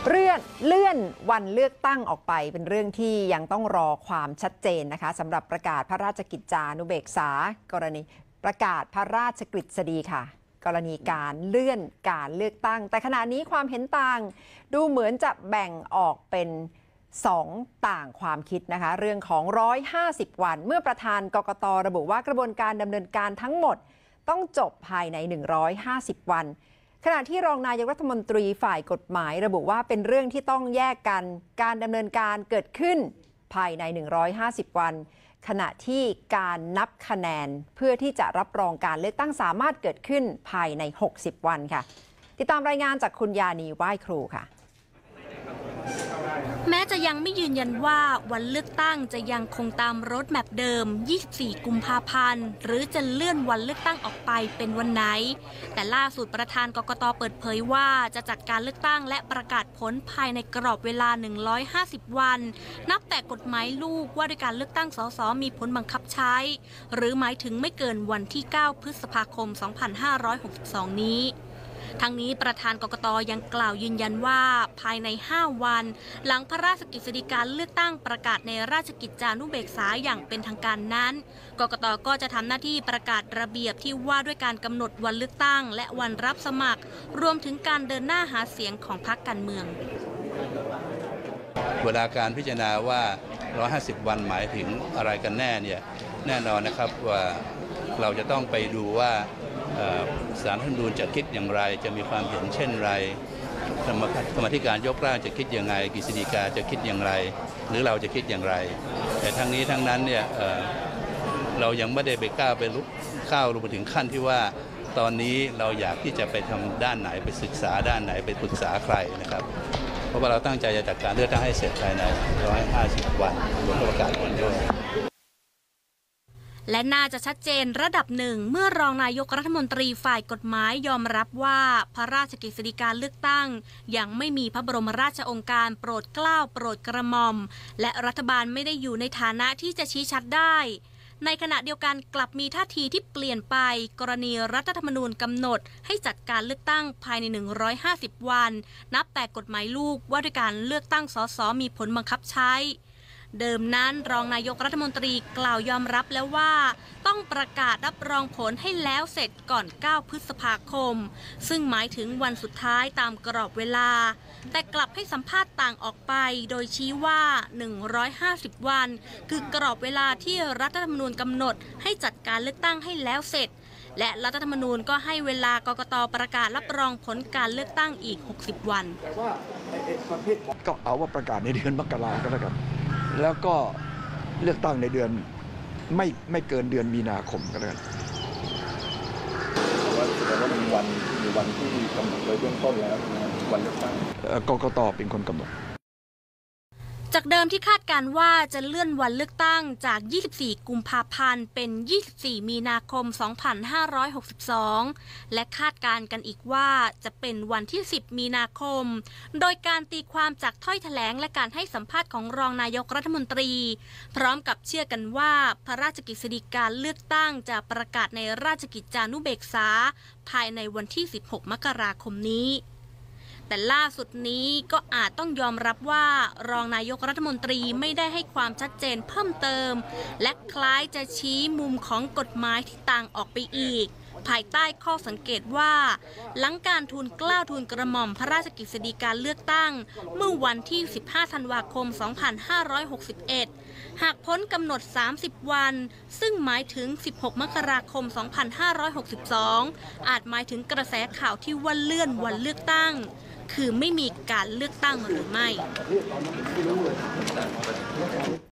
เลื่อนวันเลือกตั้งออกไปเป็นเรื่องที่ยังต้องรอความชัดเจนนะคะสำหรับประกาศพระราชกิจจานุเบกษากรณีประกาศพระราชกฤษฎีค่ะกรณีการเลื่อนการเลือกตั้งแต่ขณะนี้ความเห็นต่างดูเหมือนจะแบ่งออกเป็น2ต่างความคิดนะคะเรื่องของ150วันเมื่อประธานกกต.ระบุว่ากระบวนการดำเนินการทั้งหมดต้องจบภายใน150วันขณะที่รองนายกรัฐมนตรีฝ่ายกฎหมายระบุว่าเป็นเรื่องที่ต้องแยกกันการดำเนินการเกิดขึ้นภายใน150วันขณะที่การนับคะแนนเพื่อที่จะรับรองการเลือกตั้งสามารถเกิดขึ้นภายใน60วันค่ะติดตามรายงานจากคุณยานีไหว้ครูค่ะแม้จะยังไม่ยืนยันว่าวันเลือกตั้งจะยังคงตามรถแมพเดิม24กุมภาพันธ์หรือจะเลื่อนวันเลือกตั้งออกไปเป็นวันไหนแต่ล่าสุดประธานกกต.เปิดเผยว่าจะจัดการเลือกตั้งและประกาศผลภายในกรอบเวลา150วันนับแต่กฎหมายลูกว่าด้วยการเลือกตั้งสสมีผลบังคับใช้หรือหมายถึงไม่เกินวันที่9พฤษภาคม2562นี้ทั้งนี้ประธานกกต.ยังกล่าวยืนยันว่าภายใน5วันหลังพระราชกฤษฎีกาเลือกตั้งประกาศในราชกิจจานุเบกษาอย่างเป็นทางการนั้นกกต.ก็จะทำหน้าที่ประกาศระเบียบที่ว่าด้วยการกำหนดวันเลือกตั้งและวันรับสมัครรวมถึงการเดินหน้าหาเสียงของพรรคการเมืองเวลาการพิจารณาว่า150วันหมายถึงอะไรกันแน่เนี่ยแน่นอนนะครับว่าเราจะต้องไปดูว่าศาลรัฐธรรมนูญจะคิดอย่างไรจะมีความเห็นเช่นไรกรรมาธิการยกร่างจะคิดอย่างไรกฤษฎีกาจะคิดอย่างไรหรือเราจะคิดอย่างไรแต่ทั้งนี้ทั้งนั้นเนี่ยเรายังไม่ได้ไปก้าวลงไปถึงขั้นที่ว่าตอนนี้เราอยากที่จะไปทำด้านไหนไปศึกษาด้านไหนไปปรึกษาใครนะครับเพราะว่าเราตั้งใจจะจัดการเลือกตั้งให้เสร็จภายใน150วันบนประกาศวันด้วยและน่าจะชัดเจนระดับหนึ่งเมื่อรองนายกรัฐมนตรีฝ่ายกฎหมายยอมรับว่าพระราชกฤษฎีกาเลือกตั้งยังไม่มีพระบรมราชโองการโปรดเกล้าโปรดกระหม่อมและรัฐบาลไม่ได้อยู่ในฐานะที่จะชี้ชัดได้ในขณะเดียวกันกลับมีท่าทีที่เปลี่ยนไปกรณีรัฐธรรมนูญกำหนดให้จัดการเลือกตั้งภายใน150วันนับแต่กฎหมายลูกว่าด้วยการเลือกตั้งสสมีผลบังคับใช้เดิมนั้นรองนายกรัฐมนตรีกล่าวยอมรับแล้วว่าต้องประกาศรับรองผลให้แล้วเสร็จก่อน9พฤษภาคมซึ่งหมายถึงวันสุดท้ายตามกรอบเวลาแต่กลับให้สัมภาษณ์ต่างออกไปโดยชี้ว่า150วันคือกรอบเวลาที่รัฐธรรมนูญกำหนดให้จัดการเลือกตั้งให้แล้วเสร็จและรัฐธรรมนูญก็ให้เวลากกต.ประกาศรับรองผลการเลือกตั้งอีก60วันก็เอาว่าประกาศในเดือนมกราก็แล้วกันแล้วก็เลือกตั้งในเดือนไม่เกินเดือนมีนาคมก็แล้วกันว่ามีวันที่กำหนดไว้เบื้องต้นแล้ววันเลือกตั้งกกต.เป็นคนกำหนดจากเดิมที่คาดการว่าจะเลื่อนวันเลือกตั้งจาก24กุมภาพันธ์เป็น24มีนาคม2562และคาดการกันอีกว่าจะเป็นวันที่10มีนาคมโดยการตีความจากถ้อยแถลงและการให้สัมภาษณ์ของรองนายกรัฐมนตรีพร้อมกับเชื่อกันว่าพระราชกฤษฎีกาเลือกตั้งจะประกาศในราชกิจจานุเบกษาภายในวันที่16มกราคมนี้แต่ล่าสุดนี้ก็อาจต้องยอมรับว่ารองนายกรัฐมนตรีไม่ได้ให้ความชัดเจนเพิ่มเติมและคล้ายจะชี้มุมของกฎหมายที่ต่างออกไปอีกภายใต้ข้อสังเกตว่าหลังการทูลเกล้าทูลกระหม่อมพระราชกฤษฎีกาเลือกตั้งเมื่อวันที่15ธันวาคม2561หากพ้นกำหนด30วันซึ่งหมายถึง16มกราคม2562อาจหมายถึงกระแสข่าวที่ว่าเลื่อนวันเลือกตั้งคือไม่มีการเลือกตั้งหรือไม่